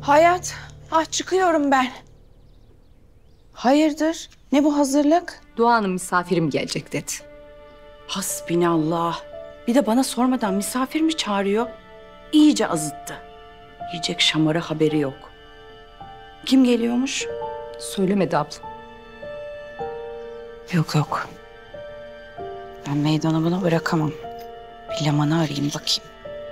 Hayat, çıkıyorum ben. Hayırdır? Ne bu hazırlık? Doğa Hanım misafirim gelecek dedi. Hasbinallah. Bir de bana sormadan misafir mi çağırıyor? İyice azıttı. Yiyecek şamarı haberi yok. Kim geliyormuş? Söylemedi abla. Yok. Ben meydanı buna bırakamam. Bir Leman'ı arayayım bakayım.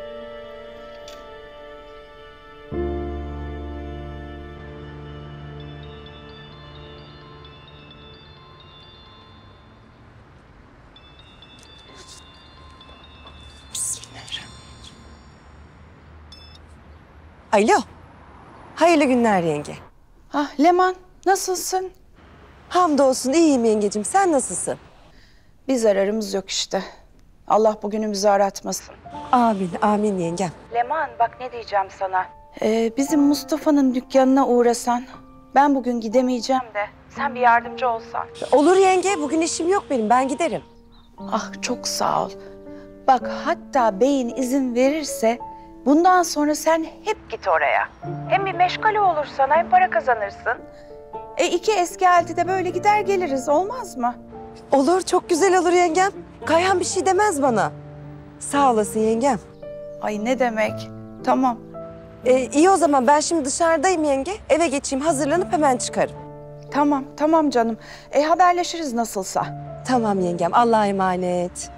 Alo. Hayırlı günler yenge. Leman, nasılsın? Hamdolsun iyiyim yengecim. Sen nasılsın? Bir zararımız yok işte. Allah bugünümüzü aratmasın. Amin, amin yengem. Leman, bak ne diyeceğim sana. Bizim Mustafa'nın dükkanına uğrasan. Ben bugün gidemeyeceğim de sen bir yardımcı olsan. Olur yenge. Bugün işim yok benim. Ben giderim. Çok sağ ol. Bak hatta beyin izin verirse bundan sonra sen hep git oraya. Hem bir meşgale olur sana hem para kazanırsın. İki eski elti de böyle gider geliriz olmaz mı? Olur. Çok güzel olur yengem. Kayhan bir şey demez bana. Sağ olasın yengem. Ay ne demek? Tamam. İyi o zaman. Ben şimdi dışarıdayım yenge. Eve geçeyim. Hazırlanıp hemen çıkarım. Tamam canım. Haberleşiriz nasılsa. Tamam yengem. Allah'a emanet.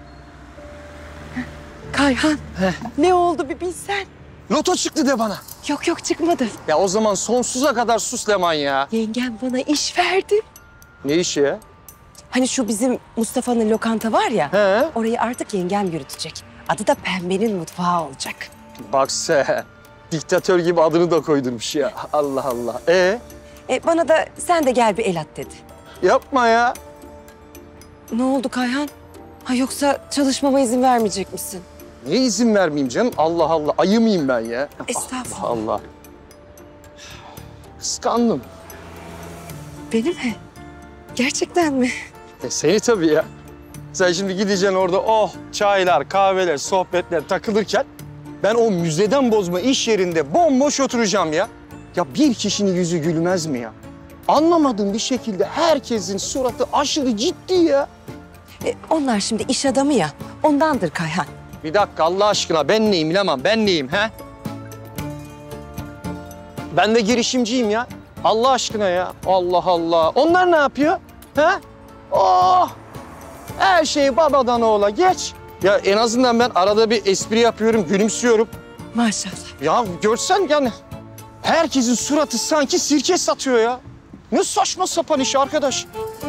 Kayhan. Ne oldu bir bilsen. Loto çıktı de bana. Yok çıkmadı. Ya o zaman sonsuza kadar sus Leman ya. Yengem bana iş verdi. Ne işi ya? Hani şu bizim Mustafa'nın lokanta var ya. He? Orayı artık yengem yürütecek. Adı da Pembe'nin mutfağı olacak. Bak sen. Diktatör gibi adını da koydurmuş ya. Allah Allah. Bana da sen de gel bir el at dedi. Yapma ya. Ne oldu Kayhan? Yoksa çalışmama izin vermeyecek misin? Niye izin vermeyeyim canım? Allah Allah. Ayı mıyım ben ya? Estağfurullah. Allah Allah. Kıskandım. Beni mi? Gerçekten mi? Seni tabii ya. Sen şimdi gideceksin orada çaylar, kahveler, sohbetler takılırken ben o müzeden bozma iş yerinde bomboş oturacağım ya. Ya bir kişinin yüzü gülmez mi ya? Anlamadığım bir şekilde herkesin suratı aşırı ciddi ya. Onlar şimdi iş adamı ya. Ondandır Kayhan. Bir dakika Allah aşkına ben neyim Leman, ben neyim he? Ben de girişimciyim ya. Allah aşkına ya. Allah Allah. Onlar ne yapıyor? He? Her şey babadan oğula geç. Ya en azından ben arada bir espri yapıyorum, gülümsüyorum. Maşallah. Ya görsen yani herkesin suratı sanki sirke satıyor ya. Ne saçma sapan iş arkadaş.